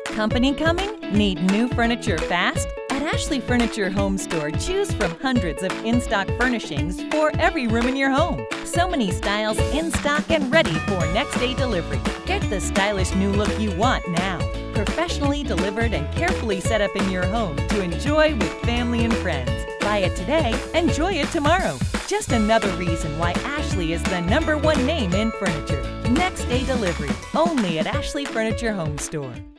Company coming? Need new furniture fast? At Ashley Furniture HomeStore, choose from hundreds of in-stock furnishings for every room in your home. So many styles in stock and ready for next-day delivery. Get the stylish new look you want now. Professionally delivered and carefully set up in your home to enjoy with family and friends. Buy it today, enjoy it tomorrow. Just another reason why Ashley is the #1 name in furniture. Next-day delivery, only at Ashley Furniture HomeStore.